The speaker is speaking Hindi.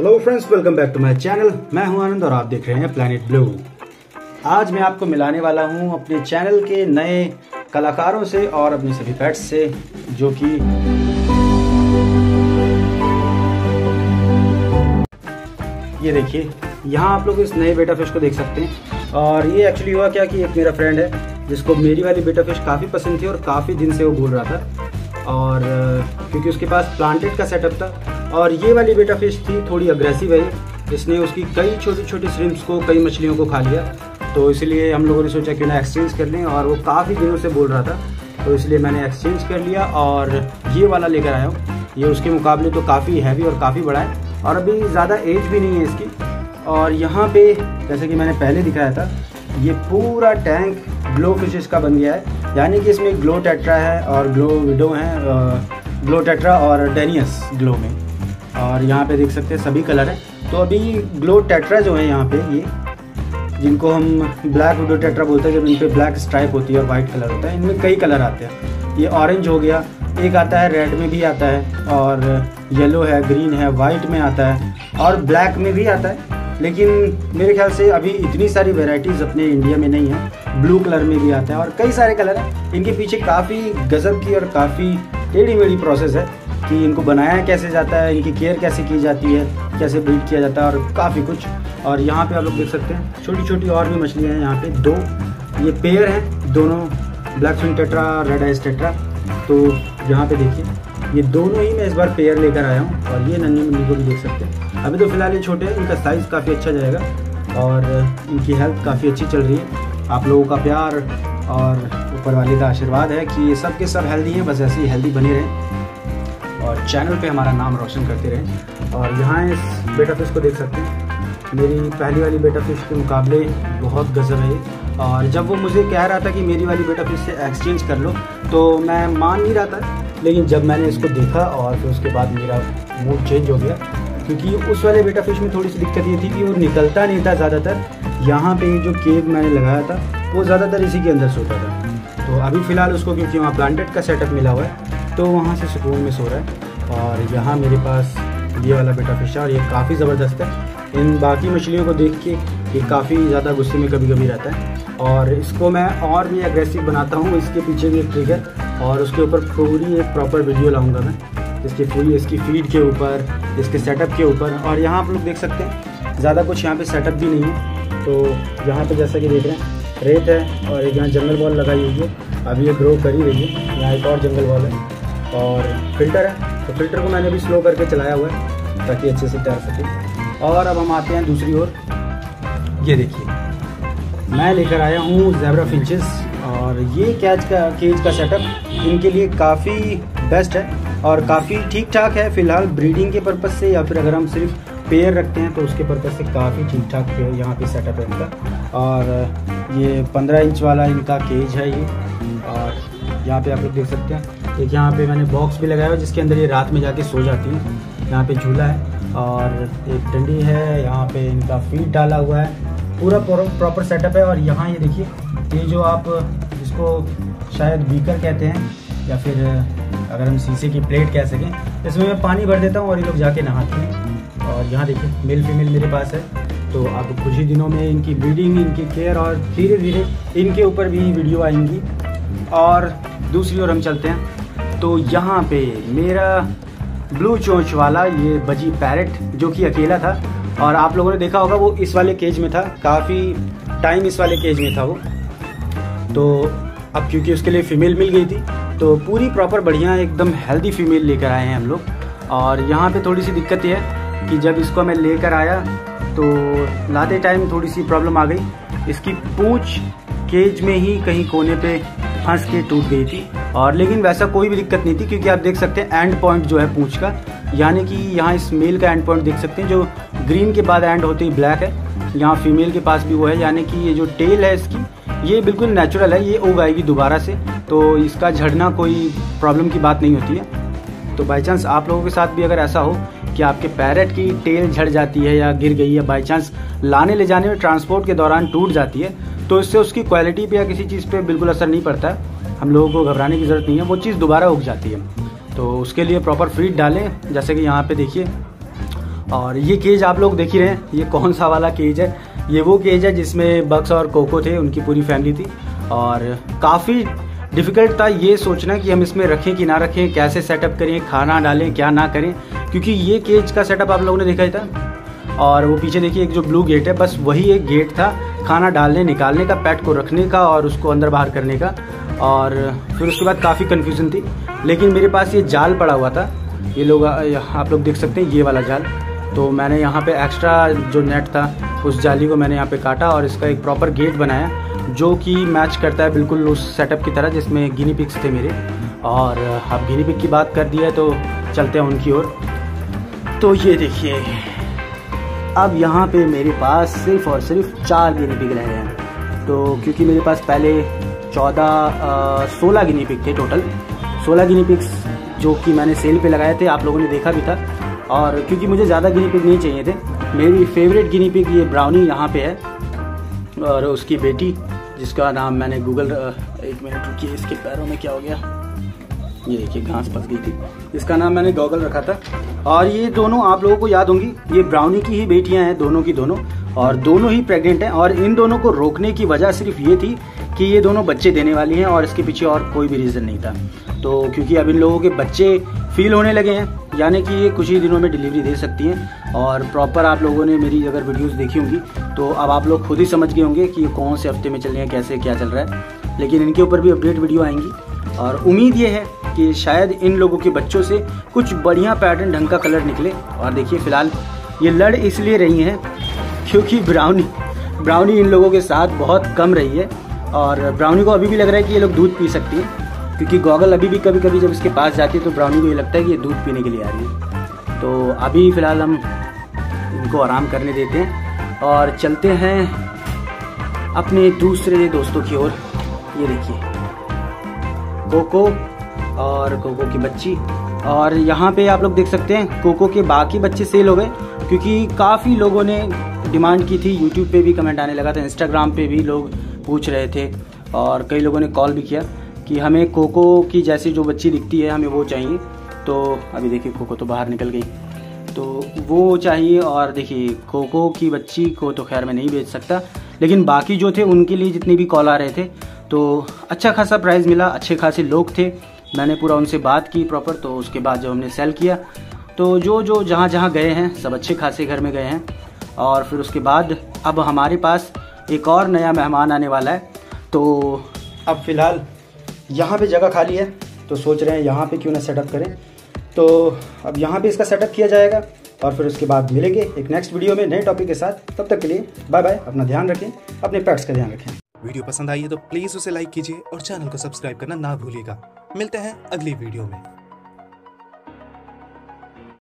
Hello friends, welcome back to my channel. मैं हूं आनंद और आप देख रहे हैं प्लैनेट ब्लू। आज मैं आपको मिलाने वाला हूं अपने चैनल के नए कलाकारों से और अपने सभी पेट्स से, जो कि ये देखिए, यहाँ आप लोग इस नए बेटा फिश को देख सकते हैं। और ये एक्चुअली हुआ क्या कि एक मेरा फ्रेंड है जिसको मेरी वाली बेटा फिश काफ़ी पसंद थी और काफ़ी दिन से वो बोल रहा था, और क्योंकि उसके पास प्लांटेड का सेटअप था और ये वाली बेटा फिश थी थोड़ी अग्रेसिव है, इसने उसकी कई छोटी छोटी श्रिम्प्स को, कई मछलियों को खा लिया। तो इसलिए हम लोगों ने सोचा क्यों ना एक्सचेंज कर लें, और वो काफ़ी दिनों से बोल रहा था, तो इसलिए मैंने एक्सचेंज कर लिया और ये वाला लेकर आया हूँ। ये उसके मुकाबले तो काफ़ी हैवी और काफ़ी बड़ा है और अभी ज़्यादा एज भी नहीं है इसकी। और यहाँ पे जैसे कि मैंने पहले दिखाया था, ये पूरा टैंक ग्लो फिशेस का बन गया है, यानी कि इसमें ग्लो टेट्रा है और ग्लो विडो है, ग्लो टेट्रा और डेनियस ग्लो में। और यहाँ पे देख सकते हैं सभी कलर है। तो अभी ग्लो टेट्रा जो है यहाँ पे, ये जिनको हम ब्लैक विडो टेट्रा बोलते हैं, जब इन पे ब्लैक स्ट्राइप होती है और वाइट कलर होता है, इनमें कई कलर आते हैं। ये ऑरेंज हो गया, एक आता है रेड में भी आता है, और येलो है, ग्रीन है, वाइट में आता है और ब्लैक में भी आता है। लेकिन मेरे ख्याल से अभी इतनी सारी वेराइटीज़ अपने इंडिया में नहीं है। ब्लू कलर में भी आता है और कई सारे कलर हैं। इनके पीछे काफ़ी गजब की और काफ़ी टेढ़ी मेढ़ी प्रोसेस है कि इनको बनाया कैसे जाता है, इनकी केयर कैसे की जाती है, कैसे ब्रीड किया जाता है और काफ़ी कुछ। और यहाँ पे आप लोग देख सकते हैं छोटी छोटी और भी मछलियाँ हैं। यहाँ पे दो ये पेयर हैं, दोनों black swing tetra, red eyes tetra. तो यहाँ पे देखिए, ये दोनों ही मैं इस बार पेयर लेकर आया हूँ। और ये नन्ही मुन्नी को भी देख सकते हैं। अभी तो फिलहाल ये छोटे हैं, इनका साइज़ काफ़ी अच्छा जाएगा और इनकी हेल्थ काफ़ी अच्छी चल रही है। आप लोगों का प्यार और ऊपर वाले का आशीर्वाद है कि ये सब के सब हेल्दी हैं, बस ऐसे ही हेल्दी बने रहें और चैनल पे हमारा नाम रोशन करते रहें। और यहाँ इस बेटा फिश को देख सकते हैं, मेरी पहली वाली बेटा फिश के मुकाबले बहुत गजब है। और जब वो मुझे कह रहा था कि मेरी वाली बेटा फिश से एक्सचेंज कर लो, तो मैं मान नहीं रहा था। लेकिन जब मैंने इसको देखा और फिर उसके बाद मेरा मूड चेंज हो गया, क्योंकि उस वाले बेटा फिश में थोड़ी सी दिक्कत ये थी कि वो निकलता नहीं था ज़्यादातर। यहाँ पे जो केज मैंने लगाया था वो ज़्यादातर इसी के अंदर सोता था। तो अभी फ़िलहाल उसको, क्योंकि वहाँ प्लांटेड का सेटअप मिला हुआ है, तो वहाँ से सुकून में सो रहा है। और यहाँ मेरे पास ये वाला बेटा फिश है और ये काफ़ी ज़बरदस्त है। इन बाकी मछलियों को देख के ये काफ़ी ज़्यादा गुस्से में कभी कभी रहता है, और इसको मैं और भी एग्रेसिव बनाता हूँ। इसके पीछे भी एक ट्रिक है और उसके ऊपर पूरी एक प्रॉपर वीडियो लाऊंगा मैं, इसकी पूरी इसकी फीड के ऊपर, इसके सेटअप के ऊपर। और यहाँ आप लोग देख सकते हैं ज़्यादा कुछ यहाँ पे सेटअप भी नहीं है। तो यहाँ पे जैसा कि देख रहे हैं रेत है और एक यहाँ जंगल बॉल लगाई हुई है, अभी ये ग्रो कर ही रही है। यहाँ एक और जंगल बॉल है और फिल्टर है, तो फिल्टर को मैंने भी स्लो करके चलाया हुआ है ताकि अच्छे से तैर सके। और अब हम आते हैं दूसरी ओर। ये देखिए, मैं लेकर आया हूँ ज़ेब्रा फिंचेस, और ये केज का सेटअप इनके लिए काफ़ी बेस्ट है और काफ़ी ठीक ठाक है फ़िलहाल ब्रीडिंग के पर्पज़ से, या फिर अगर हम सिर्फ पेयर रखते हैं तो उसके पर्पज़ से काफ़ी ठीक ठाक यहाँ पे सेटअप है इनका। और ये 15 इंच वाला इनका केज है ये। और यहाँ पे आप लोग देख सकते हैं, एक यहाँ पे मैंने बॉक्स भी लगाया हुआ जिसके अंदर ये रात में जाके सो जाती है। यहाँ पे झूला है और एक डंडी है, यहाँ पे इनका फीड डाला हुआ है, पूरा प्रॉपर सेटअप है। और यहाँ ये देखिए, ये जो आप इसको शायद बीकर कहते हैं या फिर अगर हम शीशे की प्लेट कह सकें, इसमें मैं पानी भर देता हूँ और ये लोग जाके नहाते हैं। और यहाँ देखिए मेल फीमेल मेरे पास है। तो अब कुछ ही दिनों में इनकी ब्रीडिंग, इनकी केयर और धीरे धीरे इनके ऊपर भी वीडियो आएंगी। और दूसरी ओर हम चलते हैं, तो यहाँ पे मेरा ब्लू चोंच वाला ये बजी पैरेट, जो कि अकेला था, और आप लोगों ने देखा होगा वो इस वाले केज में था, काफ़ी टाइम इस वाले केज में था वो। तो अब क्योंकि उसके लिए फ़ीमेल मिल गई थी, तो पूरी प्रॉपर बढ़िया एकदम हेल्दी फीमेल लेकर आए हैं हम लोग। और यहाँ पे थोड़ी सी दिक्कत ये है कि जब इसको मैं लेकर आया तो लाते टाइम थोड़ी सी प्रॉब्लम आ गई। इसकी पूंछ केज में ही कहीं कोने पे फंस के टूट गई थी। और लेकिन वैसा कोई भी दिक्कत नहीं थी, क्योंकि आप देख सकते हैं एंड पॉइंट जो है पूंछ का, यानी कि यहाँ इस मेल का एंड पॉइंट देख सकते हैं, जो ग्रीन के बाद एंड होते ही ब्लैक है। यहाँ फीमेल के पास भी वो है, यानी कि ये जो टेल है इसकी, ये बिल्कुल नेचुरल है, ये उग आएगी दोबारा से, तो इसका झड़ना कोई प्रॉब्लम की बात नहीं होती है। तो बाई चांस आप लोगों के साथ भी अगर ऐसा हो कि आपके पैरेट की टेल झड़ जाती है या गिर गई है, बाई चांस लाने ले जाने में ट्रांसपोर्ट के दौरान टूट जाती है, तो इससे उसकी क्वालिटी पे या किसी चीज़ पे बिल्कुल असर नहीं पड़ता है। हम लोगों को घबराने की ज़रूरत नहीं है, वो चीज़ दोबारा उग जाती है। तो उसके लिए प्रॉपर फीड डालें, जैसे कि यहाँ पे देखिए और ये केज आप लोग देख ही रहे हैं, ये कौन सा वाला केज है। ये वो केज है जिसमें बक्स और कोको थे, उनकी पूरी फैमिली थी। और काफ़ी डिफ़िकल्ट था ये सोचना कि हम इसमें रखें कि ना रखें, कैसे सेटअप करें, खाना डालें क्या ना करें, क्योंकि ये केज का सेटअप आप लोगों ने देखा ही था। और वो पीछे देखिए एक जो ब्लू गेट है, बस वही एक गेट था खाना डालने निकालने का, पेट को रखने का और उसको अंदर बाहर करने का। और फिर उसके बाद काफ़ी कन्फ्यूज़न थी, लेकिन मेरे पास ये जाल पड़ा हुआ था। ये लोग आप लोग देख सकते हैं, ये वाला जाल। तो मैंने यहाँ पे एक्स्ट्रा जो नेट था उस जाली को मैंने यहाँ पे काटा और इसका एक प्रॉपर गेट बनाया जो कि मैच करता है बिल्कुल उस सेटअप की तरह जिसमें गिनी पिग्स थे मेरे। और अब गिनी पिग की बात कर दी है तो चलते हैं उनकी ओर। तो ये देखिए, अब यहाँ पे मेरे पास सिर्फ और सिर्फ 4 गिनी पिग रह गए हैं। तो क्योंकि मेरे पास पहले 16 गिनी पिग थे, टोटल 16 गिनी पिग्स जो कि मैंने सेल पे लगाए थे, आप लोगों ने देखा भी था। और क्योंकि मुझे ज़्यादा गिनी पिग नहीं चाहिए थे, मेरी फेवरेट गिनी पिग ये ब्राउनी यहाँ पे है और उसकी बेटी जिसका नाम मैंने गूगल, एक मिनट रुकिए, इसके पैरों में क्या हो गया, ये देखिए घास फंस गई थी, इसका नाम मैंने गॉगल रखा था। और ये दोनों आप लोगों को याद होंगी, ये ब्राउनी की ही बेटियां हैं, दोनों की दोनों, और दोनों ही प्रेग्नेंट हैं। और इन दोनों को रोकने की वजह सिर्फ ये थी कि ये दोनों बच्चे देने वाली हैं और इसके पीछे और कोई भी रीज़न नहीं था। तो क्योंकि अब इन लोगों के बच्चे फील होने लगे हैं, यानी कि ये कुछ ही दिनों में डिलीवरी दे सकती हैं। और प्रॉपर आप लोगों ने मेरी अगर वीडियोस देखी होंगी तो अब आप लोग खुद ही समझ गए होंगे कि कौन से हफ्ते में चल रहे हैं, कैसे क्या चल रहा है। लेकिन इनके ऊपर भी अपडेट वीडियो आएंगी और उम्मीद ये है कि शायद इन लोगों के बच्चों से कुछ बढ़िया पैटर्न, ढंग का कलर निकले। और देखिए फ़िलहाल ये लड़ इसलिए रही हैं क्योंकि ब्राउनी इन लोगों के साथ बहुत कम रही है। और ब्राउनी को अभी भी लग रहा है कि ये लोग दूध पी सकती है, क्योंकि गॉगल अभी भी कभी कभी जब इसके पास जाती है तो ब्राउनी को ये लगता है कि ये दूध पीने के लिए आ रही है। तो अभी फ़िलहाल हम इनको आराम करने देते हैं और चलते हैं अपने दूसरे दोस्तों की ओर। ये देखिए कोको और कोको की बच्ची। और यहाँ पे आप लोग देख सकते हैं कोको के बाकी बच्चे सेल हो गए, क्योंकि काफ़ी लोगों ने डिमांड की थी। यूट्यूब पे भी कमेंट आने लगा था, इंस्टाग्राम पे भी लोग पूछ रहे थे और कई लोगों ने कॉल भी किया कि हमें कोको की जैसी जो बच्ची दिखती है हमें वो चाहिए। तो अभी देखिए कोको तो बाहर निकल गई, तो वो चाहिए। और देखिए कोको की बच्ची को तो खैर मैं नहीं बेच सकता, लेकिन बाकी जो थे उनके लिए जितने भी कॉल आ रहे थे तो अच्छा खासा प्राइस मिला, अच्छे खासे लोग थे। मैंने पूरा उनसे बात की प्रॉपर, तो उसके बाद जब हमने सेल किया तो जो जहाँ गए हैं सब अच्छे खासे घर में गए हैं। और फिर उसके बाद अब हमारे पास एक और नया मेहमान आने वाला है। तो अब फ़िलहाल यहाँ पे जगह खाली है, तो सोच रहे हैं यहाँ पे क्यों ना सेटअप करें। तो अब यहाँ पे इसका सेटअप किया जाएगा और फिर उसके बाद मिलेंगे एक नेक्स्ट वीडियो में नए टॉपिक के साथ। तब तक के लिए बाय बाय, अपना ध्यान रखें, अपने पेट्स का ध्यान रखें। वीडियो पसंद आई है तो प्लीज़ उसे लाइक कीजिए और चैनल को सब्सक्राइब करना ना भूलिएगा। मिलते हैं अगली वीडियो में।